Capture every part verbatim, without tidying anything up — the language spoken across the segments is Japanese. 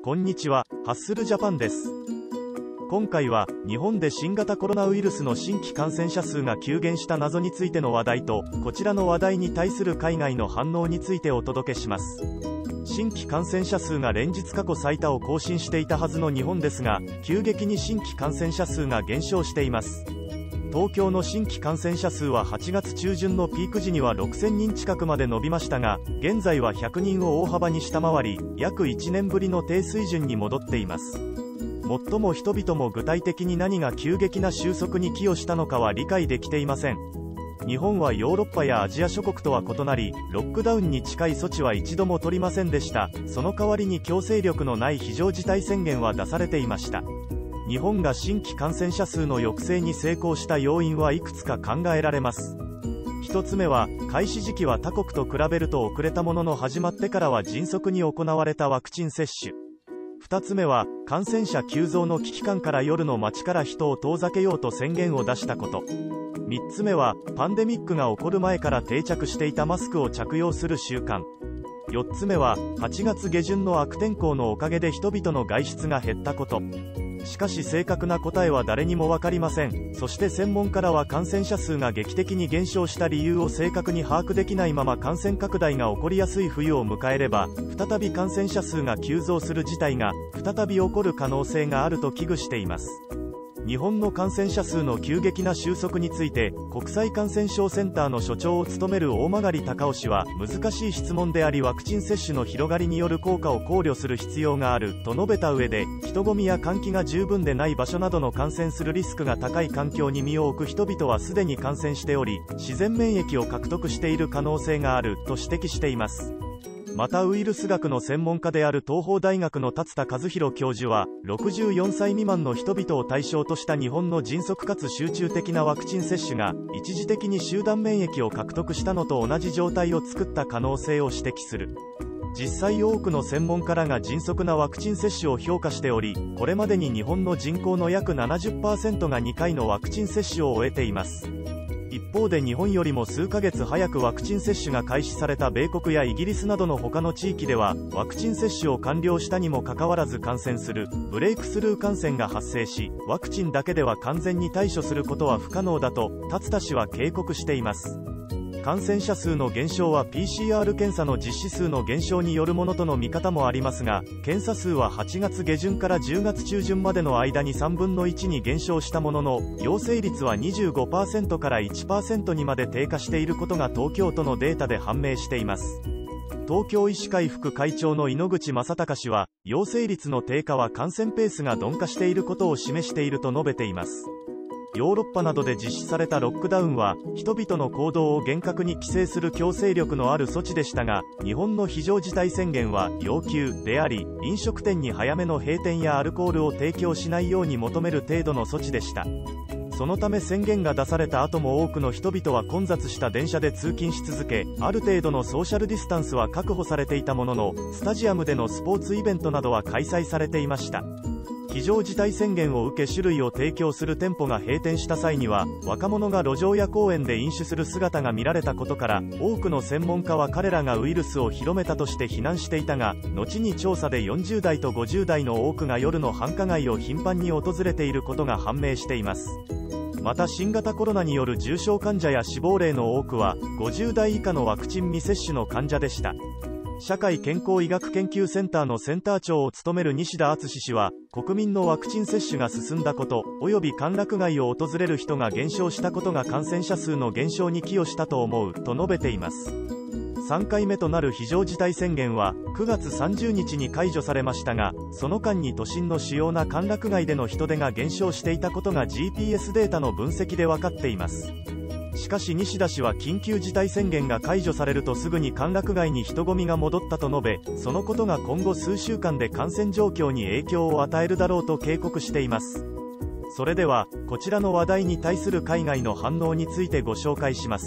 こんにちは、ハッスルジャパンです。今回は日本で新型コロナウイルスの新規感染者数が急減した謎についての話題と、こちらの話題に対する海外の反応についてお届けします。新規感染者数が連日過去最多を更新していたはずの日本ですが、急激に新規感染者数が減少しています。東京の新規感染者数ははちがつ中旬のピーク時にはろくせんにん近くまで伸びましたが、現在はひゃくにんを大幅に下回り、約いちねんぶりの低水準に戻っています。もっとも人々も具体的に何が急激な収束に寄与したのかは理解できていません。日本はヨーロッパやアジア諸国とは異なり、ロックダウンに近い措置は一度も取りませんでした。その代わりに強制力のない非常事態宣言は出されていました。日本が新規感染者数の抑制に成功した要因はいくつか考えられます。ひとつめは、開始時期は他国と比べると遅れたものの始まってからは迅速に行われたワクチン接種。ふたつめは、感染者急増の危機感から夜の街から人を遠ざけようと宣言を出したこと。みっつめは、パンデミックが起こる前から定着していたマスクを着用する習慣。よっつめは、はちがつげじゅんの悪天候のおかげで人々の外出が減ったこと。しかし正確な答えは誰にも分かりません。そして専門家らは感染者数が劇的に減少した理由を正確に把握できないまま感染拡大が起こりやすい冬を迎えれば、再び感染者数が急増する事態が再び起こる可能性があると危惧しています。日本の感染者数の急激な収束について、国際感染症センターの所長を務める大曲隆夫氏は、難しい質問でありワクチン接種の広がりによる効果を考慮する必要があると述べた上で、人混みや換気が十分でない場所などの感染するリスクが高い環境に身を置く人々はすでに感染しており、自然免疫を獲得している可能性があると指摘しています。またウイルス学の専門家である東邦大学の達田和弘教授は、ろくじゅうよんさい未満の人々を対象とした日本の迅速かつ集中的なワクチン接種が、一時的に集団免疫を獲得したのと同じ状態を作った可能性を指摘する。実際多くの専門家らが迅速なワクチン接種を評価しており、これまでに日本の人口の約 ななじゅっパーセント がにかいのワクチン接種を終えています。一方で日本よりも数ヶ月早くワクチン接種が開始された米国やイギリスなどの他の地域では、ワクチン接種を完了したにもかかわらず感染するブレイクスルー感染が発生し、ワクチンだけでは完全に対処することは不可能だと達田氏は警告しています。感染者数の減少は ピーシーアール 検査の実施数の減少によるものとの見方もありますが、検査数ははちがつげじゅんからじゅうがつ中旬までの間にさんぶんのいちに減少したものの、陽性率は にじゅうごパーセント から いちパーセント にまで低下していることが東京都のデータで判明しています。東京医師会副会長の井ノ口正孝氏は、陽性率の低下は感染ペースが鈍化していることを示していると述べています。ヨーロッパなどで実施されたロックダウンは、人々の行動を厳格に規制する強制力のある措置でしたが、日本の非常事態宣言は要求であり、飲食店に早めの閉店やアルコールを提供しないように求める程度の措置でした。そのため宣言が出された後も多くの人々は混雑した電車で通勤し続け、ある程度のソーシャルディスタンスは確保されていたものの、スタジアムでのスポーツイベントなどは開催されていました。非常事態宣言を受け酒類を提供する店舗が閉店した際には、若者が路上や公園で飲酒する姿が見られたことから、多くの専門家は彼らがウイルスを広めたとして非難していたが、後に調査でよんじゅうだいとごじゅうだいの多くが夜の繁華街を頻繁に訪れていることが判明しています。また新型コロナによる重症患者や死亡例の多くは、ごじゅうだい以下のワクチン未接種の患者でした。社会健康医学研究センターのセンター長を務める西田敦氏は、国民のワクチン接種が進んだこと、及び歓楽街を訪れる人が減少したことが感染者数の減少に寄与したと思うと述べています。さんかいめとなる非常事態宣言はくがつさんじゅうにちに解除されましたが、その間に都心の主要な歓楽街での人出が減少していたことが ジーピーエス データの分析で分かっています。しかし西田氏は緊急事態宣言が解除されるとすぐに歓楽街に人混みが戻ったと述べ、そのことが今後数週間で感染状況に影響を与えるだろうと警告しています。それでは、こちらの話題に対する海外の反応についてご紹介します。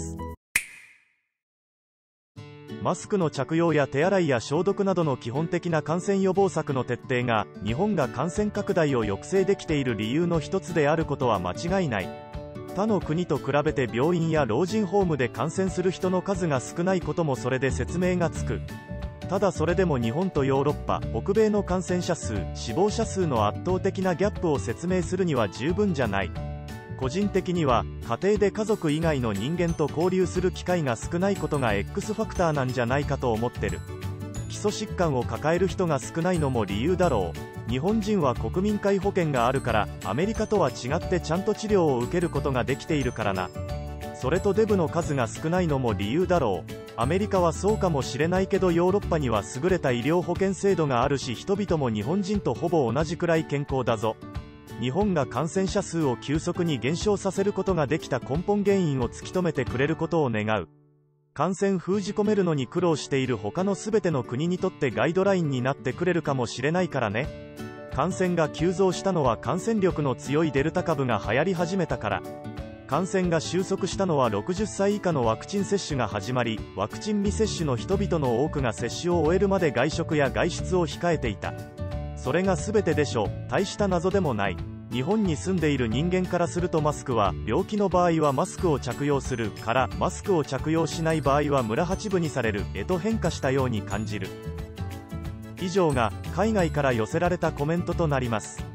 マスクの着用や手洗いや消毒などの基本的な感染予防策の徹底が、日本が感染拡大を抑制できている理由の一つであることは間違いない。他の国と比べて病院や老人ホームで感染する人の数が少ないこともそれで説明がつく。 ただそれでも日本とヨーロッパ、北米の感染者数、死亡者数の圧倒的なギャップを説明するには十分じゃない。個人的には、家庭で家族以外の人間と交流する機会が少ないことが X ファクターなんじゃないかと思ってる。基礎疾患を抱える人が少ないのも理由だろう。日本人は国民皆保険があるから、アメリカとは違ってちゃんと治療を受けることができているからな。それとデブの数が少ないのも理由だろう。アメリカはそうかもしれないけどヨーロッパには優れた医療保険制度があるし、人々も日本人とほぼ同じくらい健康だぞ。日本が感染者数を急速に減少させることができた根本原因を突き止めてくれることを願う。感染封じ込めるのに苦労している他の全ての国にとってガイドラインになってくれるかもしれないからね。感染が急増したのは感染力の強いデルタ株が流行り始めたから。感染が収束したのはろくじゅっさい以下のワクチン接種が始まり、ワクチン未接種の人々の多くが接種を終えるまで外食や外出を控えていた。それが全てでしょ。大した謎でもない。日本に住んでいる人間からするとマスクは、病気の場合はマスクを着用するから、マスクを着用しない場合は村八分にされるへと変化したように感じる。以上が海外から寄せられたコメントとなります。